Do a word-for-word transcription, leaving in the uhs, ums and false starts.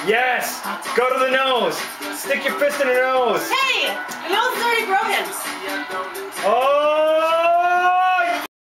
Yes! Go to the nose! Stick your fist in her nose! Hey! No!